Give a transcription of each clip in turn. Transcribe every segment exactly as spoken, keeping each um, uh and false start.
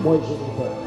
Moi, je n'ai pas.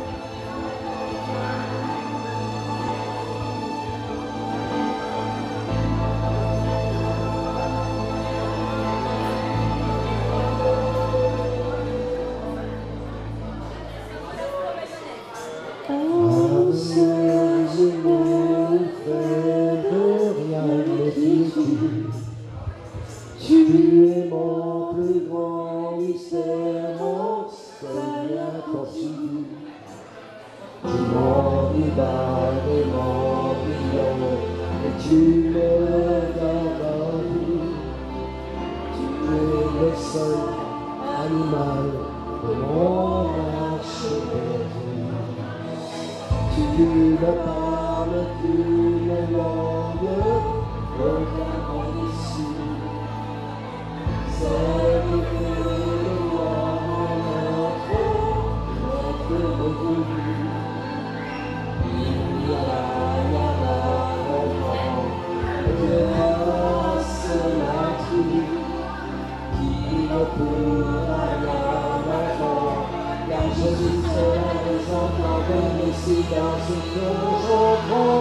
Tu es mon plus grand mystère, mon seul inconfini. Tu m'en libères et mon brillant, et tu me gardes la vie. Tu es le seul animal de mon marche perdue. Tu me parles d'une langue totalement ici. C'est que le roi notre, notre revenu. Il y a là, il y a là, comprend, grâce la tri, qui ne pourra rien m'avoir, car je suis seul à les entendre, mais si dans ce que j'entends,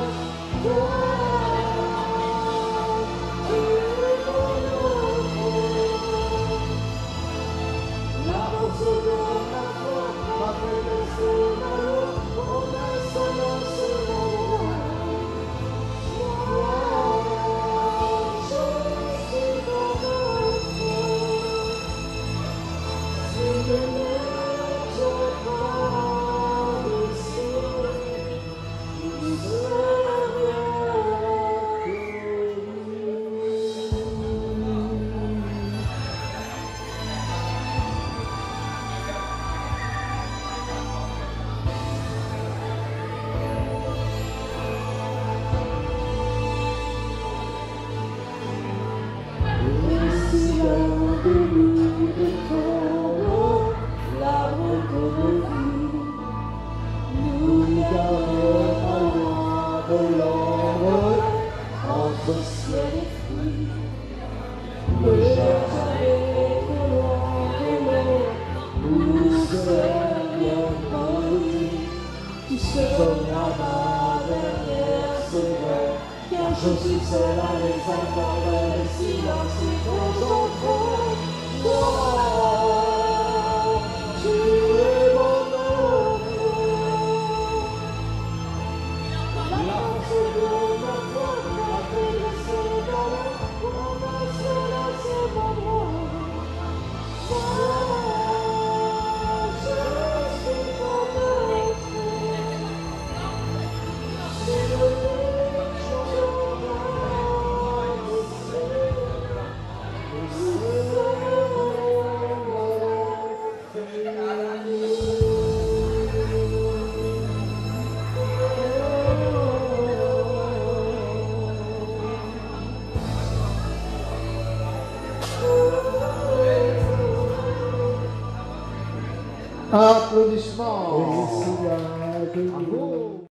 entre ciel et fruit, le jardin trop loin de l'eau, où serait bien perdu. Tu seras ma dernière seconde, car je suis seul à les entendre, le silence est quand j'entends. Toi, tu es mon enfant, la force de ma foi. Applaudissements. Bravo.